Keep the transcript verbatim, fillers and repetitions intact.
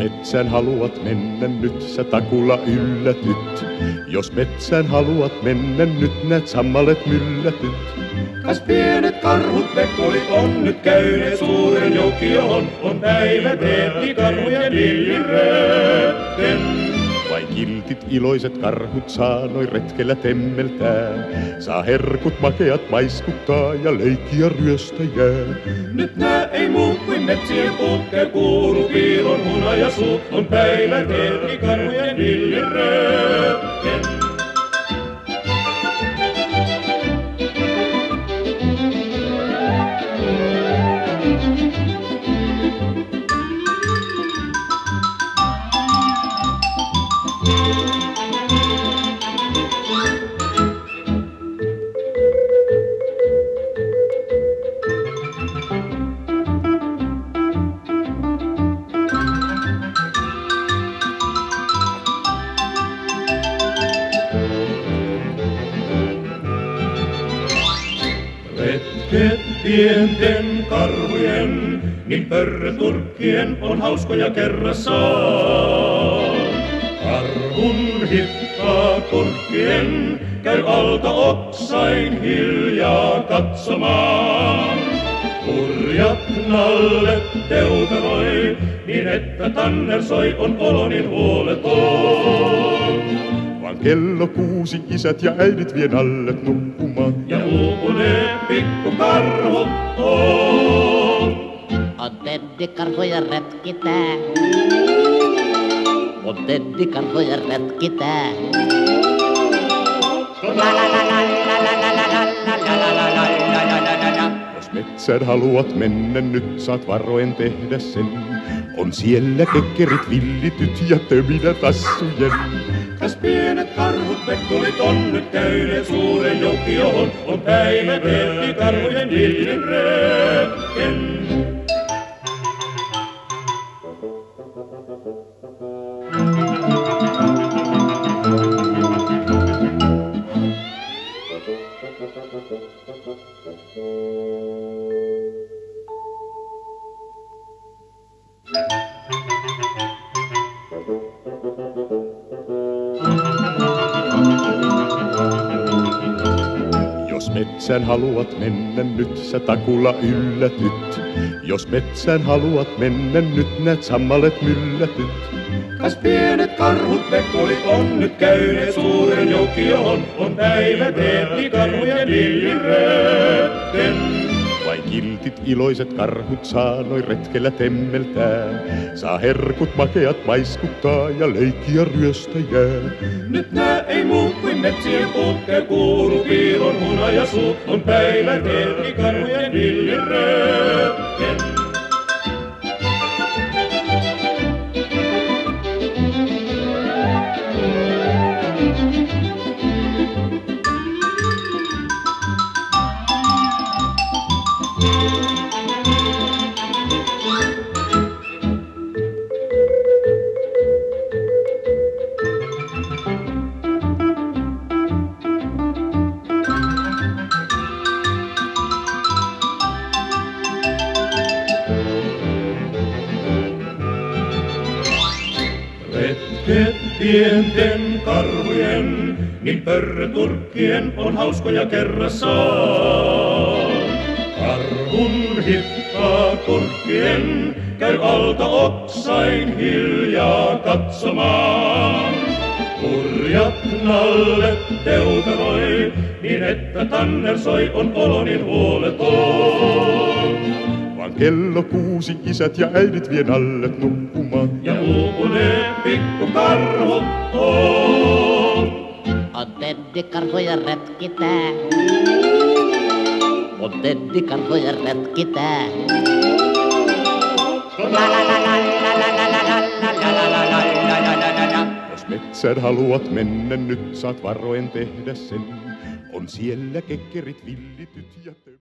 metsään haluat mennä nyt, sä takulla yllätyt. Jos metsään haluat mennä nyt, näet sammalet myllätyt. Kas pienet karhut vekkolit on nyt käyneet suuren jokioon, on päivä teetti karhujen villiröötten. Vain kiltit iloiset karhut saa noin retkellä temmeltää. Saa herkut makeat maiskuttaa ja leikkiä ryöstäjää. Nyt nää ei muu kuin metsien putke kuulu piilon hunajasuu, on päivä teetti karhujen villiröötten. Retket pienten karhujen, niin pörröturkkien on hauskoja kerrassaan. Karhun hipkaa kurkkien käy alta oksain hiljaa katsomaan. Hurjat nallet teutaroi, niin että tanner soi on olo niin huoleton. Vaan kello kuusi isät ja äidit vie nallet nukkumaan. Ja uupuneet pikkukarhut on. On teddikarhuja retkitää. On teddikarhuja retkitää. Jos metsään haluat mennä nyt, saat varoen tehdä sen. On siellä kekkerit villityt ja töminä tassujen. Kas pienet karhut vekkolit on nyt käyneet suuren jokioon, on päivä teetti karhujen villiröötten. Jos metsään haluat mennä nyt, sä takulla yllätyt. Jos metsään haluat mennä nyt, näet sammalet myllätyt. Kas pienet karhut vekkolit on nyt käyneet suuren jokioon, on päivä teetti karhujen villiröötten. Vain kiltit iloiset karhut saa noin retkellä temmeltää. Saa herkut makeat maiskuttaa ja leikkiä ryöstäjää. Nyt nää ei muu kuin metsien putke kuulu piilon hunajasuu, on päivä teetti karhujen villiröötten. Retket pienten karhujen, niin pörröturkkien on hauskoja kerrassaan. Karhun hipkaa kurkkien käy alta oksain hiljaa katsomaan. Hurjat nallet teutaroi, niin että tanner soi on olo niin huoleton. Vaan kello kuusi isät ja äidit vie nallet nukkumaan. Ja uupuneet pikkukarhut on. On teddikarhuja retkitää. On teddikarhuja retkitää. Jos metsään haluat mennä nyt, saat varoen tehdä sen. On siellä kekkerit villityt ja